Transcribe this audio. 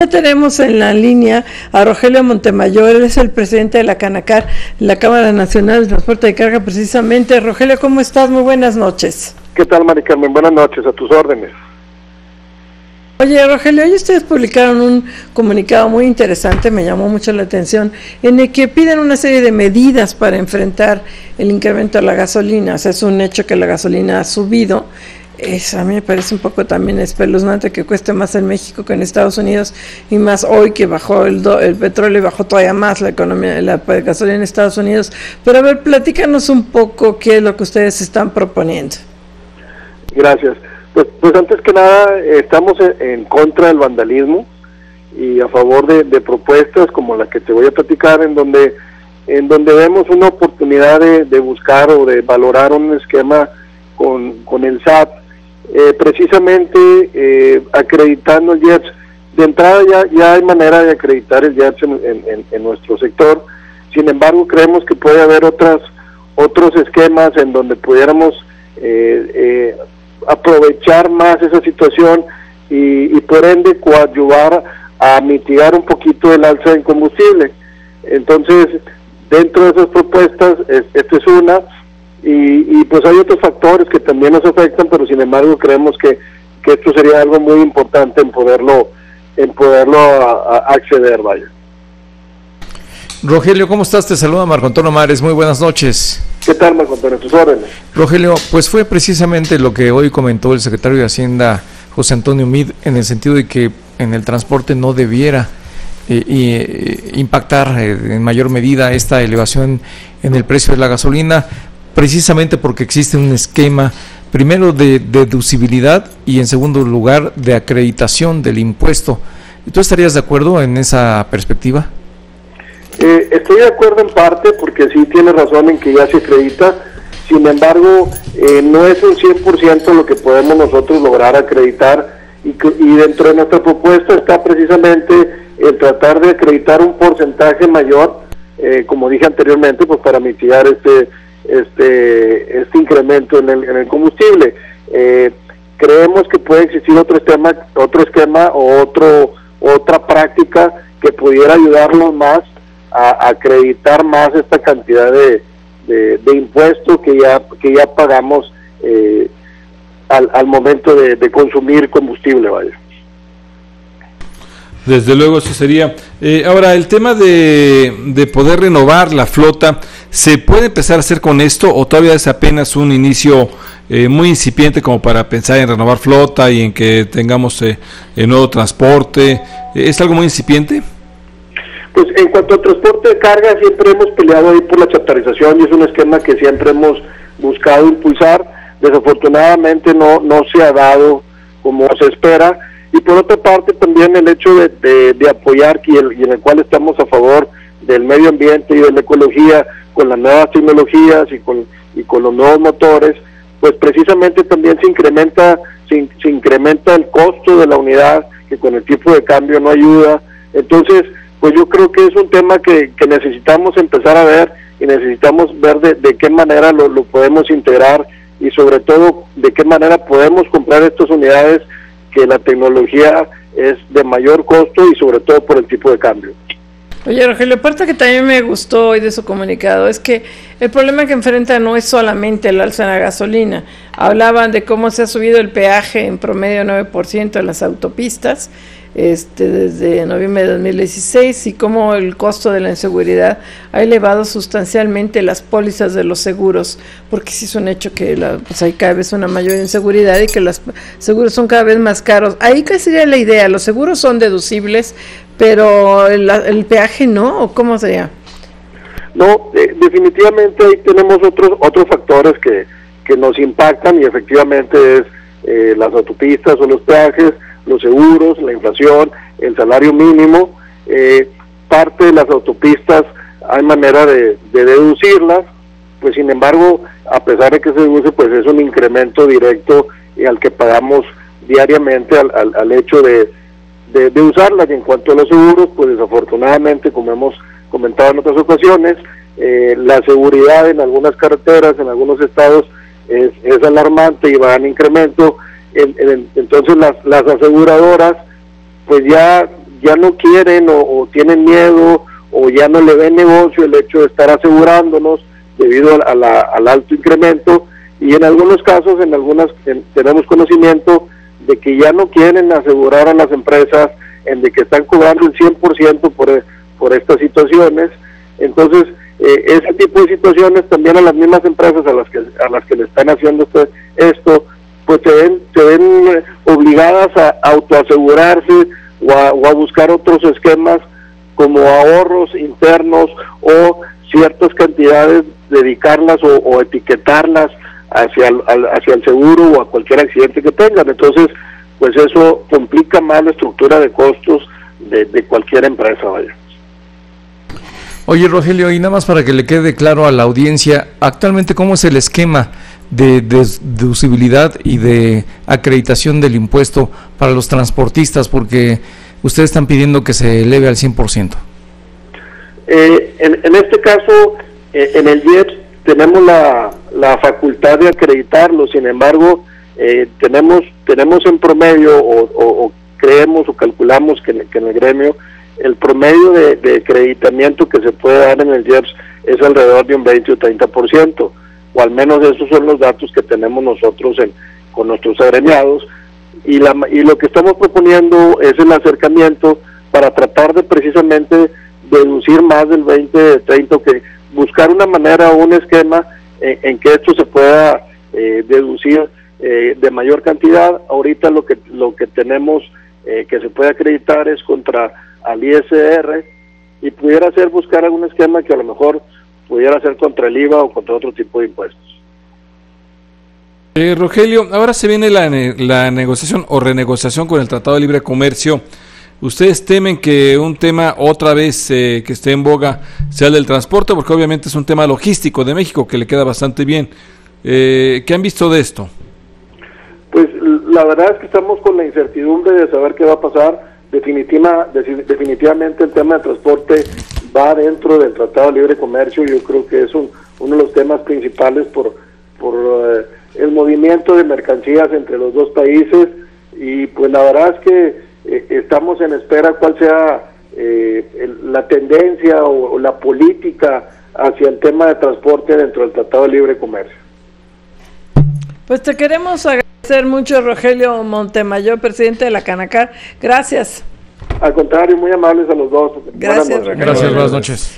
Ya tenemos en la línea a Rogelio Montemayor, él es el presidente de la CANACAR, la Cámara Nacional de Transporte de Carga precisamente. Rogelio, ¿cómo estás? Muy buenas noches. ¿Qué tal, Mari Carmen? Buenas noches, a tus órdenes. Oye, Rogelio, hoy ustedes publicaron un comunicado muy interesante, me llamó mucho la atención, en el que piden una serie de medidas para enfrentar el incremento de la gasolina. O sea, es un hecho que la gasolina ha subido. A mí me parece un poco también espeluznante que cueste más en México que en Estados Unidos, y más hoy que bajó el petróleo y bajó todavía más la economía, la gasolina en Estados Unidos. Pero a ver, platícanos un poco qué es lo que ustedes están proponiendo. Gracias. Pues antes que nada, estamos en contra del vandalismo y a favor de propuestas como la que te voy a platicar, en donde vemos una oportunidad de buscar o de valorar un esquema con el SAT, precisamente acreditando el IEPS. De entrada ya hay manera de acreditar el IEPS en nuestro sector. Sin embargo, creemos que puede haber otros esquemas en donde pudiéramos aprovechar más esa situación y por ende coadyuvar a mitigar un poquito el alza en combustible. Entonces, dentro de esas propuestas, esta es una, y pues hay otros factores que también nos afectan, pero sin embargo creemos que esto sería algo muy importante en poderlo acceder, vaya. Rogelio, ¿cómo estás? Te saluda Marco Antonio Mares, muy buenas noches. ¿Qué tal, Marco Antonio? Tus órdenes. Rogelio, pues fue precisamente lo que hoy comentó el secretario de Hacienda, José Antonio Meade, en el sentido de que en el transporte no debiera impactar en mayor medida esta elevación en el precio de la gasolina, precisamente porque existe un esquema, primero de deducibilidad y en segundo lugar de acreditación del impuesto. ¿Tú estarías de acuerdo en esa perspectiva? Estoy de acuerdo en parte, porque sí tiene razón en que ya se acredita. Sin embargo, no es un 100% lo que podemos nosotros lograr acreditar, y dentro de nuestra propuesta está precisamente el tratar de acreditar un porcentaje mayor, como dije anteriormente, pues para mitigar este incremento en el combustible. Creemos que puede existir otro esquema o otra práctica que pudiera ayudarnos más a acreditar más esta cantidad de impuestos que ya pagamos al momento de consumir combustible, vaya. Desde luego eso sería. Ahora, el tema de poder renovar la flota, ¿se puede empezar a hacer con esto o todavía es apenas un inicio muy incipiente como para pensar en renovar flota y en que tengamos nuevo transporte? ¿Es algo muy incipiente? Pues en cuanto al transporte de carga, siempre hemos peleado ahí por la chaptarización, y es un esquema que siempre hemos buscado impulsar. Desafortunadamente no se ha dado como se espera, y por otra parte también el hecho de apoyar y en el cual estamos a favor del medio ambiente y de la ecología con las nuevas tecnologías y con los nuevos motores, pues precisamente también se incrementa el costo de la unidad, que con el tipo de cambio no ayuda. Entonces, pues yo creo que es un tema que necesitamos empezar a ver, y necesitamos ver de qué manera lo podemos integrar, y sobre todo de qué manera podemos comprar estas unidades, que la tecnología es de mayor costo y sobre todo por el tipo de cambio. Oye, Rogelio, parte que también me gustó hoy de su comunicado es que el problema que enfrenta no es solamente el alza en la gasolina. Hablaban de cómo se ha subido el peaje en promedio 9% en las autopistas desde noviembre de 2016, y cómo el costo de la inseguridad ha elevado sustancialmente las pólizas de los seguros, porque sí es un hecho que pues hay cada vez una mayor inseguridad y que los seguros son cada vez más caros. Ahí, ¿qué sería la idea? Los seguros son deducibles, pero el peaje no, ¿o cómo sería? No, definitivamente ahí tenemos otros factores que nos impactan, y efectivamente es las autopistas o los peajes, los seguros, la inflación, el salario mínimo. Parte de las autopistas hay manera de deducirlas, pues sin embargo, a pesar de que se deduce, pues es un incremento directo al que pagamos diariamente al hecho de usarlas. Y en cuanto a los seguros, pues desafortunadamente, como hemos comentado en otras ocasiones, la seguridad en algunas carreteras, en algunos estados, es alarmante y va en incremento. Entonces las aseguradoras pues ya ya no quieren o tienen miedo o ya no le ven negocio el hecho de estar asegurándonos debido al alto incremento, y en algunos casos, tenemos conocimiento de que ya no quieren asegurar a las empresas, en de que están cobrando el 100% por estas situaciones. Entonces, ese tipo de situaciones también a las mismas empresas a las que le están haciendo esto, pues se ven obligadas a autoasegurarse o a buscar otros esquemas como ahorros internos o ciertas cantidades, dedicarlas o etiquetarlas hacia el seguro o a cualquier accidente que tengan. Entonces, pues eso complica más la estructura de costos de cualquier empresa, vaya. Oye, Rogelio, y nada más para que le quede claro a la audiencia, actualmente ¿cómo es el esquema de deducibilidad y de acreditación del impuesto para los transportistas? Porque ustedes están pidiendo que se eleve al 100%. En este caso, en el IEPS tenemos la facultad de acreditarlo. Sin embargo, tenemos en promedio o creemos o calculamos que en el gremio el promedio de acreditamiento que se puede dar en el IEPS es alrededor de un 20 o 30%, o al menos esos son los datos que tenemos nosotros con nuestros agremiados, y lo que estamos proponiendo es el acercamiento para tratar de precisamente deducir más del 20-30, que buscar una manera o un esquema en que esto se pueda deducir de mayor cantidad. Ahorita lo que tenemos que se puede acreditar es contra al ISR, y pudiera ser buscar algún esquema que a lo mejor pudiera ser contra el IVA o contra otro tipo de impuestos. Rogelio, ahora se viene la negociación o renegociación con el Tratado de Libre Comercio. ¿Ustedes temen que un tema otra vez que esté en boga sea el del transporte? Porque obviamente es un tema logístico de México que le queda bastante bien. ¿Qué han visto de esto? Pues la verdad es que estamos con la incertidumbre de saber qué va a pasar. Definitivamente el tema de transporte va dentro del Tratado de Libre Comercio. Yo creo que es uno de los temas principales por el movimiento de mercancías entre los dos países, y pues la verdad es que estamos en espera cuál sea la tendencia o la política hacia el tema de transporte dentro del Tratado de Libre Comercio. Pues te queremos agradecer mucho, Rogelio Montemayor, presidente de la Canacar. Gracias. Al contrario, muy amables a los dos. Gracias. Gracias, buenas noches.